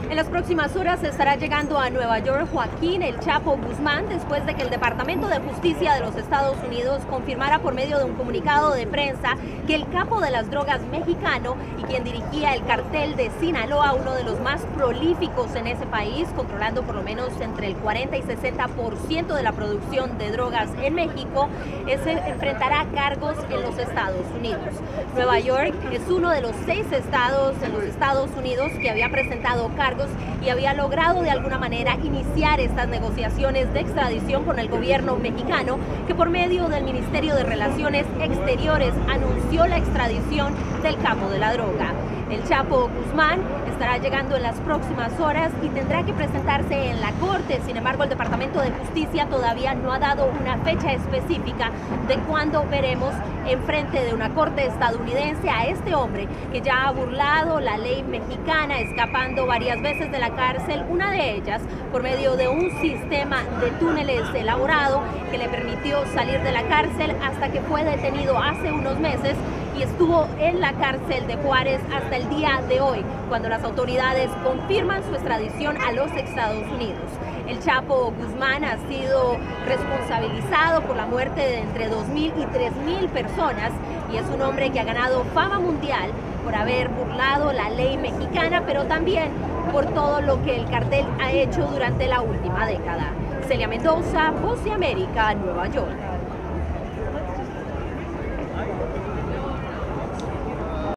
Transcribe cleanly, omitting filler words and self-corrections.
En las próximas horas estará llegando a Nueva York Joaquín El Chapo Guzmán después de que el Departamento de Justicia de los Estados Unidos confirmara por medio de un comunicado de prensa que el capo de las drogas mexicano y quien dirigía el cartel de Sinaloa, uno de los más prolíficos en ese país, controlando por lo menos entre el 40 y 60% de la producción de drogas en México, se enfrentará cargos en los Estados Unidos. Nueva York es uno de los 6 estados en los Estados Unidos que había presentado cargos y había logrado de alguna manera iniciar estas negociaciones de extradición con el gobierno mexicano, que por medio del Ministerio de Relaciones Exteriores anunció la extradición del capo de la droga. El Chapo Guzmán estará llegando en las próximas horas y tendrá que presentarse en la corte. Sin embargo, el Departamento de Justicia todavía no ha dado una fecha específica de cuándo veremos enfrente de una corte estadounidense a este hombre que ya ha burlado la ley mexicana, escapando varias veces de la cárcel, una de ellas por medio de un sistema de túneles elaborado que le permitió salir de la cárcel hasta que fue detenido hace unos meses y estuvo en la cárcel de Juárez hasta el día de hoy, cuando las autoridades confirman su extradición a los Estados Unidos. El Chapo Guzmán ha sido responsabilizado por la muerte de entre 2.000 y 3.000 personas y es un hombre que ha ganado fama mundial por haber burlado la ley mexicana, pero también por todo lo que el cartel ha hecho durante la última década. Celia Mendoza, Voz de América, Nueva York.